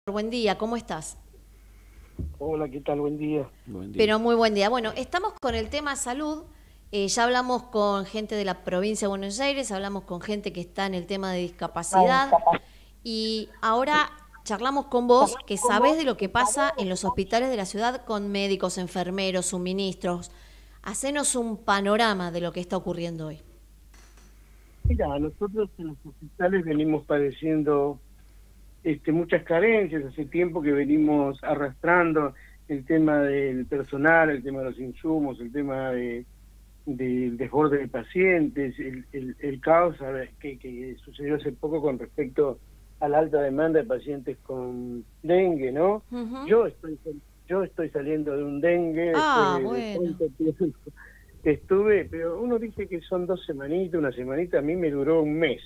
Buen día, ¿cómo estás? Hola, ¿qué tal? Buen día. Buen día. Pero muy buen día. Bueno, estamos con el tema salud. Ya hablamos con gente de la provincia de Buenos Aires, hablamos con gente que está en el tema de discapacidad y ahora charlamos con vos que sabés de lo que pasa en los hospitales de la ciudad con médicos, enfermeros, suministros. Hacenos un panorama de lo que está ocurriendo hoy. Mira, nosotros en los hospitales venimos padeciendo muchas carencias. Hace tiempo que venimos arrastrando el tema del personal, el tema de los insumos, el tema del desborde de pacientes, el caos que sucedió hace poco con respecto a la alta demanda de pacientes con dengue, ¿no? Ujú. Yo estoy yo estoy saliendo de un dengue después Ah, de bueno. tanto tiempo que estuve, pero uno dice que son 2 semanitas, una semanita, a mí me duró un mes.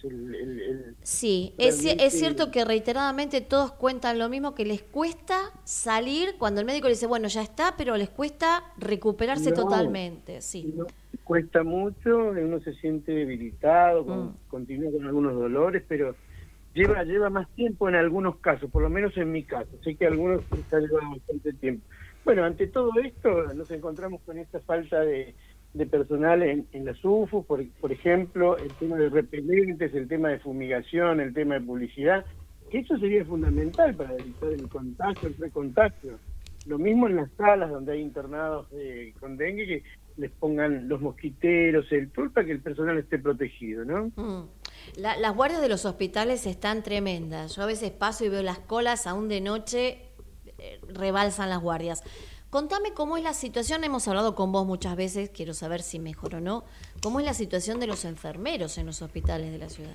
Sí, es Realmente cierto que reiteradamente todos cuentan lo mismo, que les cuesta salir cuando el médico le dice, bueno, ya está, pero les cuesta recuperarse no, totalmente, sí. no, cuesta mucho, uno se siente debilitado, Mm. continúa con algunos dolores, pero lleva más tiempo en algunos casos, por lo menos en mi caso. Sé que algunos ya llevan bastante tiempo. Bueno, ante todo esto nos encontramos con esta falta de personal en las UFU, por ejemplo, el tema de repelentes, el tema de fumigación, el tema de publicidad, que eso sería fundamental para evitar el contagio, el recontagio. Lo mismo en las salas donde hay internados con dengue, que les pongan los mosquiteros, el todo para que el personal esté protegido, ¿no? Mm. Las guardias de los hospitales están tremendas. Yo a veces paso y veo las colas, aún de noche, rebalsan las guardias. Contame cómo es la situación, hemos hablado con vos muchas veces, quiero saber si mejor o no. ¿Cómo es la situación de los enfermeros en los hospitales de la ciudad?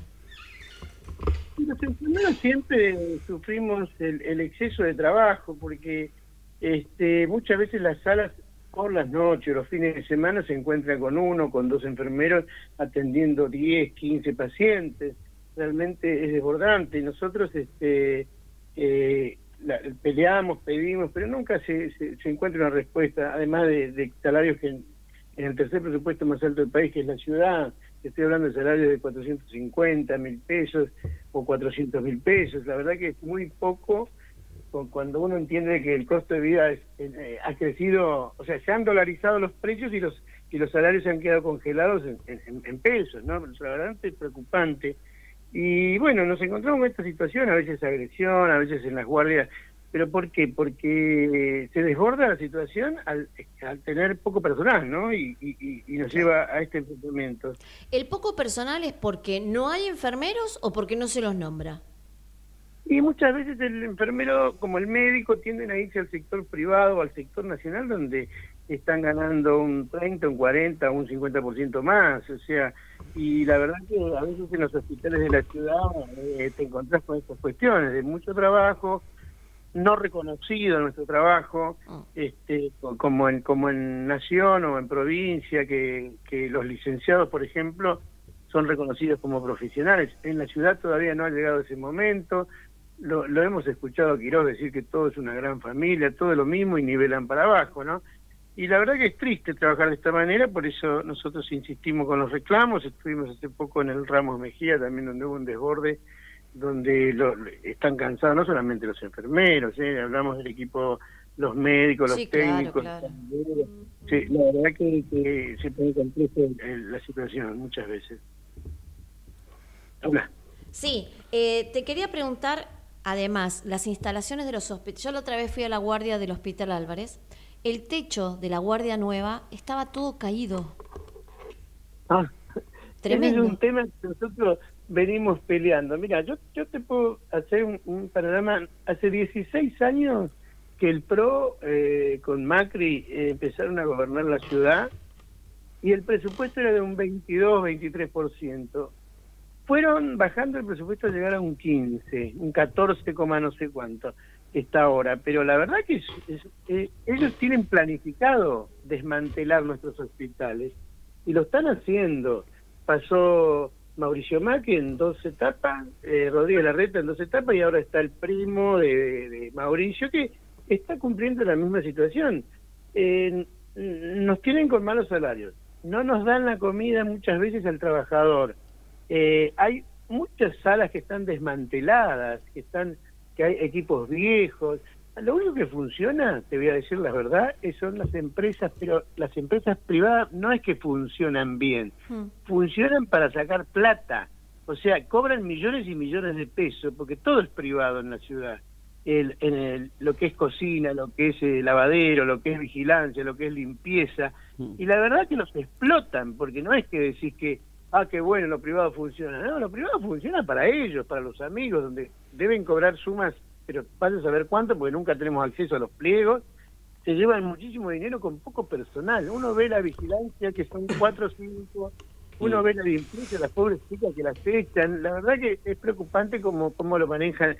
Y los enfermeros siempre sufrimos el exceso de trabajo, porque muchas veces las salas por las noches, los fines de semana, se encuentran con uno, con dos enfermeros atendiendo 10, 15 pacientes. Realmente es desbordante. Nosotros peleamos, pedimos, pero nunca se encuentra una respuesta, además de salarios que en el tercer presupuesto más alto del país, que es la ciudad. Estoy hablando de salarios de 450.000 pesos o 400.000 pesos. La verdad que es muy poco cuando uno entiende que el costo de vida ha crecido, o sea, se han dolarizado los precios y los salarios se han quedado congelados en pesos, ¿no? Pero la verdad es preocupante. Y bueno, nos encontramos con esta situación, a veces agresión, a veces en las guardias. ¿Pero por qué? Porque se desborda la situación al tener poco personal, ¿no? Y nos Claro. lleva a este enfrentamiento. ¿El poco personal es porque no hay enfermeros o porque no se los nombra? Y muchas veces el enfermero, como el médico, tienden a irse al sector privado o al sector nacional, donde están ganando un 30, un 40, un 50% más. O sea, y la verdad que a veces en los hospitales de la ciudad te encontrás con estas cuestiones de mucho trabajo, no reconocido nuestro trabajo, Mm. como en nación o en provincia, que los licenciados, por ejemplo, son reconocidos como profesionales. En la ciudad todavía no ha llegado ese momento. Lo hemos escuchado a Quirós decir que todo es una gran familia, todo es lo mismo y nivelan para abajo, ¿no? Y la verdad que es triste trabajar de esta manera, por eso nosotros insistimos con los reclamos. Estuvimos hace poco en el Ramos Mejía, también donde hubo un desborde, donde están cansados no solamente los enfermeros, hablamos del equipo, los médicos, los Sí, claro, técnicos, los claro. camilleros. Sí, la verdad que se pone compleja la situación muchas veces. Hola. Sí, te quería preguntar, además, las instalaciones de los hospitales. Yo la otra vez fui a la guardia del Hospital Álvarez. El techo de la guardia nueva estaba todo caído. Ah, ese es un Tremendo. tema que nosotros venimos peleando. Mira, yo te puedo hacer un panorama. Hace 16 años que el PRO con Macri empezaron a gobernar la ciudad y el presupuesto era de un 22-23%. Fueron bajando el presupuesto a llegar a un 15, un 14, no sé cuánto está ahora, pero la verdad que ellos tienen planificado desmantelar nuestros hospitales y lo están haciendo. Pasó Mauricio Macri en 2 etapas, Rodríguez Larreta en 2 etapas, y ahora está el primo de Mauricio, que está cumpliendo la misma situación. Nos tienen con malos salarios, no nos dan la comida muchas veces al trabajador. Hay muchas salas que están desmanteladas, que están que hay equipos viejos. Lo único que funciona, te voy a decir la verdad, son las empresas, pero las empresas privadas no es que funcionan bien, funcionan para sacar plata. O sea, cobran millones y millones de pesos, porque todo es privado en la ciudad. Lo que es cocina, lo que es lavadero, lo que es vigilancia, lo que es limpieza. Y la verdad que los explotan, porque no es que decís que, qué bueno, lo privado funciona. No, lo privado funciona para ellos, para los amigos, donde deben cobrar sumas, pero vaya a saber cuánto, porque nunca tenemos acceso a los pliegos. Se llevan muchísimo dinero con poco personal. Uno ve la vigilancia, que son 4 o 5, uno ve la limpieza, las pobres chicas que las echan. La verdad que es preocupante cómo lo manejan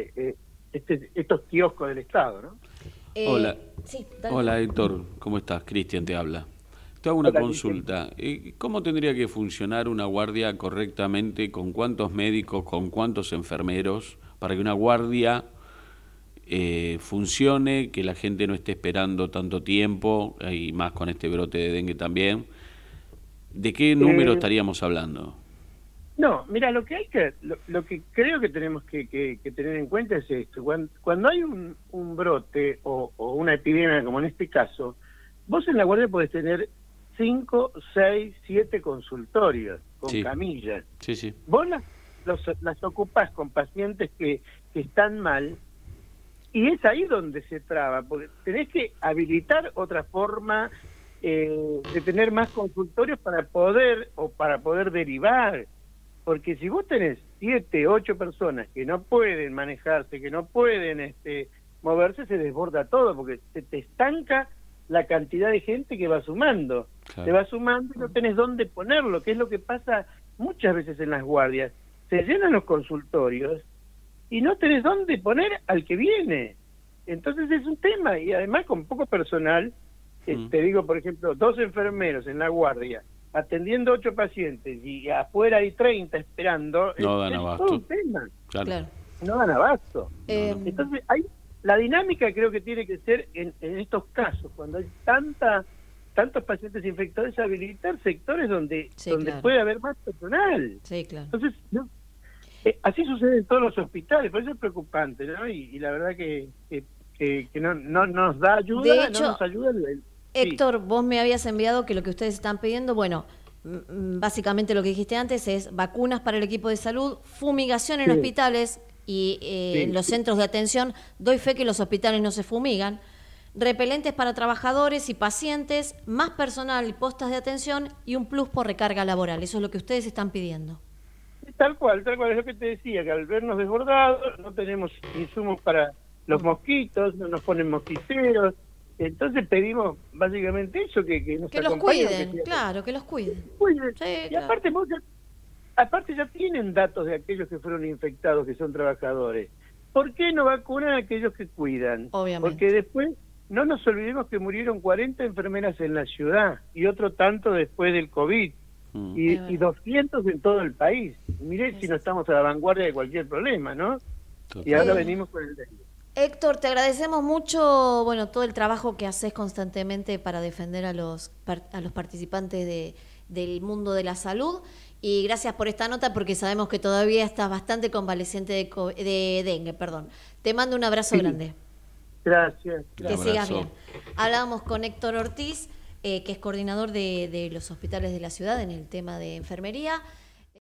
estos kioscos del Estado, ¿no? Hola. Sí, Hola, Héctor, ¿cómo estás? Cristian te habla. Te hago una consulta. ¿Cómo tendría que funcionar una guardia correctamente? ¿Con cuántos médicos, con cuántos enfermeros? Para que una guardia funcione, que la gente no esté esperando tanto tiempo, y más con este brote de dengue también. ¿De qué número estaríamos hablando? No, mira, lo que creo que tenemos que tener en cuenta es esto. Cuando hay un brote o una epidemia, como en este caso, vos en la guardia podés tener 5, 6, 7 consultorios con camillas. Sí, sí. Vos las ocupás con pacientes que están mal, y es ahí donde se traba, porque tenés que habilitar otra forma de tener más consultorios para poder derivar. Porque si vos tenés 7, 8 personas que no pueden manejarse, que no pueden moverse, se desborda todo, porque se te estanca la cantidad de gente que va sumando. Claro. Te va sumando y no tenés dónde ponerlo, que es lo que pasa muchas veces en las guardias. Se llenan los consultorios y no tenés dónde poner al que viene. Entonces es un tema, y además con poco personal. Te digo, por ejemplo, 2 enfermeros en la guardia atendiendo 8 pacientes y afuera hay 30 esperando. No dan abasto. Todo un tema. Claro. No dan abasto. Entonces la dinámica creo que tiene que ser en estos casos, cuando hay tantos pacientes infectados, habilitar sectores donde puede haber más personal. Sí, claro. Entonces, así sucede en todos los hospitales, por eso es preocupante, ¿no? Y la verdad que no nos da ayuda, de hecho, no nos ayuda Héctor, vos me habías enviado que lo que ustedes están pidiendo, bueno, básicamente lo que dijiste antes es vacunas para el equipo de salud, fumigación en hospitales y en los centros de atención. Doy fe que los hospitales no se fumigan. Repelentes para trabajadores y pacientes, más personal y postas de atención y un plus por recarga laboral. Eso es lo que ustedes están pidiendo. Tal cual, es lo que te decía, que al vernos desbordados no tenemos insumos para los mosquitos, no nos ponen mosquiteros. Entonces pedimos básicamente eso, que nos los cuiden, claro, que los cuiden. Sí, y aparte, ya tienen datos de aquellos que fueron infectados, que son trabajadores. ¿Por qué no vacunan a aquellos que cuidan? Obviamente. Porque después, no nos olvidemos que murieron 40 enfermeras en la ciudad y otro tanto después del COVID. Y 200 en todo el país. Miré si no estamos a la vanguardia de cualquier problema, ¿no? Y ahora venimos con el dengue. Héctor, te agradecemos mucho, bueno, todo el trabajo que haces constantemente para defender a los participantes del mundo de la salud, y gracias por esta nota, porque sabemos que todavía estás bastante convaleciente de dengue, perdón. Te mando un abrazo grande. Gracias. Que sigas bien. Hablábamos con Héctor Ortiz, que es coordinador de los hospitales de la ciudad en el tema de enfermería.